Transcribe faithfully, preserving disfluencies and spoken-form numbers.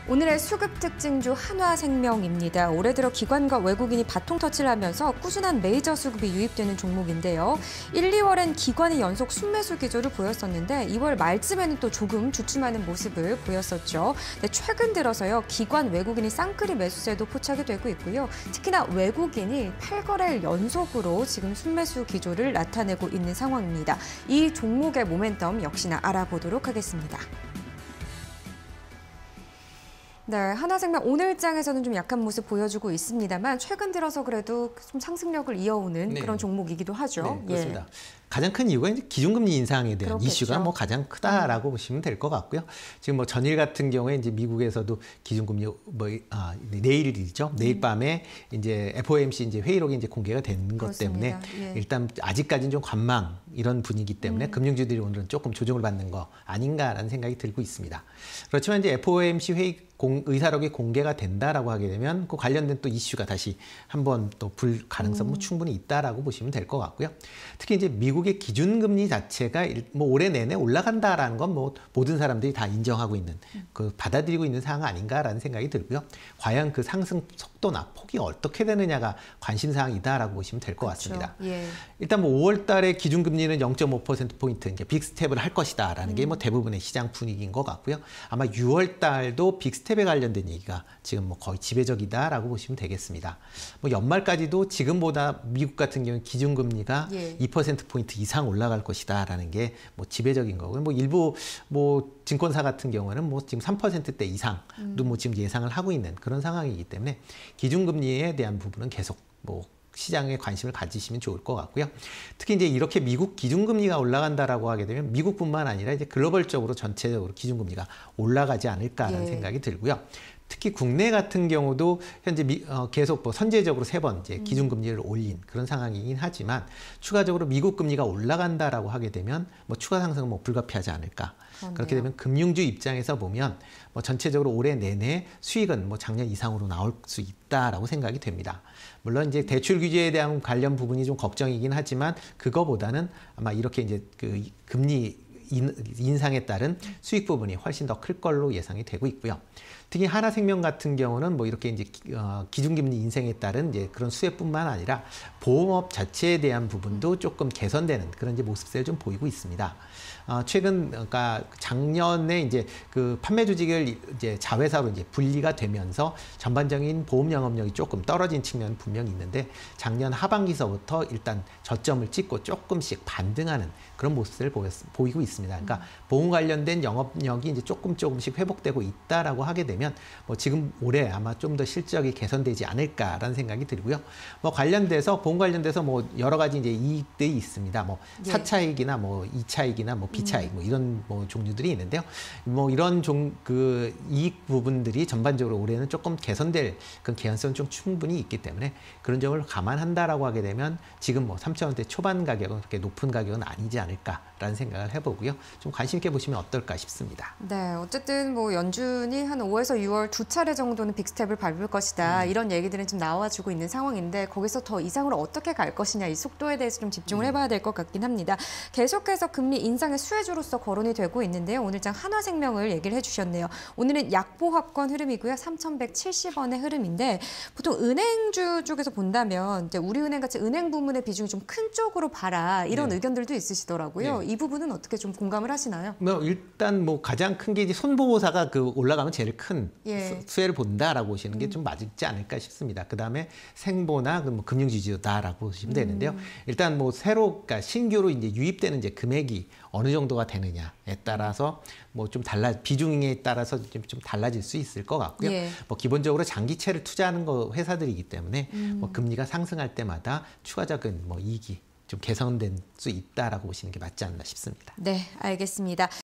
오늘의 수급 특징주 한화생명입니다. 올해 들어 기관과 외국인이 바통 터치를 하면서 꾸준한 메이저 수급이 유입되는 종목인데요. 일, 이월엔 기관이 연속 순매수 기조를 보였었는데 이월 말쯤에는 또 조금 주춤하는 모습을 보였었죠. 근데 최근 들어서요, 기관 외국인이 쌍끌이 매수세도 포착이 되고 있고요. 특히나 외국인이 팔 거래일 연속으로 지금 순매수 기조를 나타내고 있는 상황입니다. 이 종목의 모멘텀 역시나 알아보도록 하겠습니다. 네, 한화생명 오늘장에서는 좀 약한 모습 보여주고 있습니다만 최근 들어서 그래도 좀 상승력을 이어오는 네. 그런 종목이기도 하죠. 네, 그렇습니다. 예. 가장 큰 이유가 이제 기준금리 인상에 대한 그렇겠죠. 이슈가 뭐 가장 크다라고 음. 보시면 될 것 같고요. 지금 뭐 전일 같은 경우에 이제 미국에서도 기준금리 뭐 아, 내일이죠. 내일 음. 밤에 이제 에프오엠씨 이제 회의록이 이제 공개가 된 것 때문에 예. 일단 아직까지는 좀 관망 이런 분위기 때문에 음. 금융주들이 오늘은 조금 조정을 받는 거 아닌가라는 생각이 들고 있습니다. 그렇지만 이제 에프오엠씨 회의 공, 의사록이 공개가 된다라고 하게 되면 그 관련된 또 이슈가 다시 한번 또 불 가능성은 음. 충분히 있다라고 보시면 될 것 같고요. 특히 이제 미국의 기준금리 자체가 뭐 올해 내내 올라간다라는 건 뭐 모든 사람들이 다 인정하고 있는 그 받아들이고 있는 상황 아닌가라는 생각이 들고요. 과연 그 상승 속도나 폭이 어떻게 되느냐가 관심 사항이다라고 보시면 될 것 그렇죠. 같습니다. 예. 일단 뭐 오월 달에 기준금리는 영 점 오 퍼센트 포인트 이제 빅스텝을 할 것이다라는 음. 게 뭐 대부분의 시장 분위기인 것 같고요. 아마 유월 달도 빅스텝에 관련된 얘기가 지금 뭐 거의 지배적이다라고 보시면 되겠습니다. 뭐 연말까지도 지금보다 미국 같은 경우는 기준금리가 예. 이 퍼센트 포인트 이상 올라갈 것이다라는 게 뭐 지배적인 거고요. 뭐 일부 뭐 증권사 같은 경우는 뭐 지금 삼 퍼센트대 이상도 음. 뭐 지금 예상을 하고 있는 그런 상황이기 때문에 기준금리에 대한 부분은 계속 뭐 시장에 관심을 가지시면 좋을 것 같고요. 특히 이제 이렇게 미국 기준금리가 올라간다라고 하게 되면 미국뿐만 아니라 이제 글로벌적으로 전체적으로 기준금리가 올라가지 않을까라는 예. 생각이 들고요. 특히 국내 같은 경우도 현재 미, 어, 계속 뭐 선제적으로 세 번 이제 기준금리를 올린 그런 상황이긴 하지만 추가적으로 미국 금리가 올라간다라고 하게 되면 뭐 추가 상승은 뭐 불가피하지 않을까. 그렇네요. 그렇게 되면 금융주 입장에서 보면 뭐 전체적으로 올해 내내 수익은 뭐 작년 이상으로 나올 수 있다라고 생각이 됩니다. 물론 이제 대출 규제에 대한 관련 부분이 좀 걱정이긴 하지만 그거보다는 아마 이렇게 이제 그 금리 인상에 따른 수익 부분이 훨씬 더 클 걸로 예상이 되고 있고요. 특히 하나생명 같은 경우는 뭐 이렇게 이제 기준금리 인상에 따른 이제 그런 수혜뿐만 아니라 보험업 자체에 대한 부분도 조금 개선되는 그런 이제 모습을 좀 보이고 있습니다. 어, 최근 그러니까 작년에 이제 그 판매 조직을 이제 자회사로 이제 분리가 되면서 전반적인 보험 영업력이 조금 떨어진 측면은 분명히 있는데 작년 하반기서부터 일단 저점을 찍고 조금씩 반등하는 그런 모습을 보였, 보이고 있습니다. 그러니까 음. 보험 관련된 영업력이 이제 조금 조금씩 회복되고 있다라고 하게 되면 뭐 지금 올해 아마 좀 더 실적이 개선되지 않을까라는 생각이 들고요. 뭐 관련돼서 보험 관련돼서 뭐 여러 가지 이제 이익들이 있습니다. 뭐 예. 사차익이나 뭐 이차익이나 뭐 비차익 뭐 이런 뭐 종류들이 있는데요. 뭐 이런 종 그 이익 부분들이 전반적으로 올해는 조금 개선될 그 개연성은 좀 충분히 있기 때문에 그런 점을 감안한다라고 하게 되면 지금 뭐 삼천 원대 초반 가격은 그렇게 높은 가격은 아니지 않을까라는 생각을 해보고요. 좀 관심 있게 보시면 어떨까 싶습니다. 네, 어쨌든 뭐 연준이 한 오에서 유월 두 차례 정도는 빅스텝을 밟을 것이다. 음. 이런 얘기들은 좀 나와주고 있는 상황인데 거기서 더 이상으로 어떻게 갈 것이냐 이 속도에 대해서 좀 집중을 해봐야 될 것 같긴 합니다. 계속해서 금리 인상의 수혜주로서 거론이 되고 있는데요. 오늘장 한화생명을 얘기를 해주셨네요. 오늘은 약보합권 흐름이고요. 삼천백칠십 원의 흐름인데 보통 은행주 쪽에서 본다면 이제 우리은행 같이 은행 부문의 비중이 좀 큰 쪽으로 봐라 이런 네. 의견들도 있으시더라고요. 네. 이 부분은 어떻게 좀 공감을 하시나요? 뭐 일단 뭐 가장 큰 게 이제 손보호사가 그 올라가면 제일 큰 예. 수혜를 본다라고 보시는 게 좀 맞지 않을까 싶습니다. 그 다음에 생보나 그 뭐 금융지주다라고 보시면 되는데요. 음. 일단 뭐 새로 그러니까 신규로 이제 유입되는 이제 금액이 어느 정도가 되느냐에 따라서 뭐 좀 달라 비중에 따라서 좀, 좀 달라질 수 있을 것 같고요. 예. 뭐 기본적으로 장기채를 투자하는 거 회사들이기 때문에 음. 뭐 금리가 상승할 때마다 추가적인 뭐 이익이 좀 개선될 수 있다라고 보시는 게 맞지 않나 싶습니다. 네, 알겠습니다.